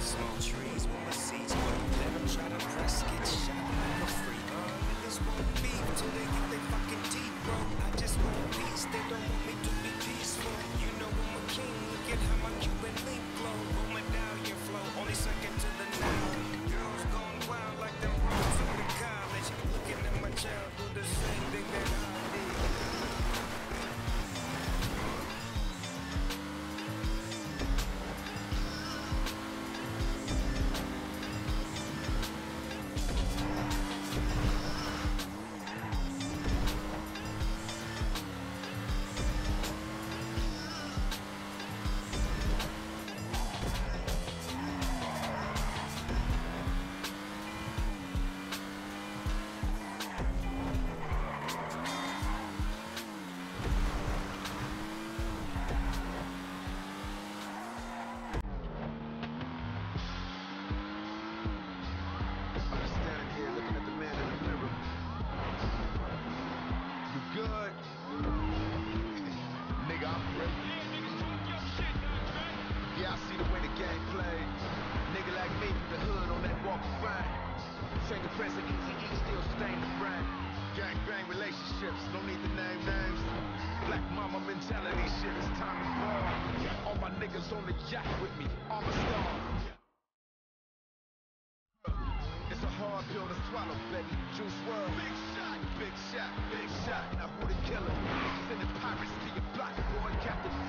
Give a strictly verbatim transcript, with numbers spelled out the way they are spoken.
Small trees with my seeds grow. Let them try to press, get shot like a free. Uh, niggas won't beef till they get their fucking teeth broke. I just want peace, they don't want me to be peaceful. You know I'm a king, look at how my Cuban link glow. Roll medallion flow, only second to the now. Girls going wild like them bros from the college. Looking at my child do the same thing that I did. Good. Nigga, I'm ready. Yeah, niggas talk your shit, not right? Yeah, I see the way the game play. Nigga like me from the hood on that walk of fame. Fingerprints of Easy E still stain the frame. Gang bang relationships, don't need to name names. Black mama mentality shit, it's time to ball. All my niggas on the yacht with me, I'm a star. It's a hard pill to swallow, baby. Juice world. Big shot, big shot, big shot. Now who the killer? Sending pirates to your block, boy. Captain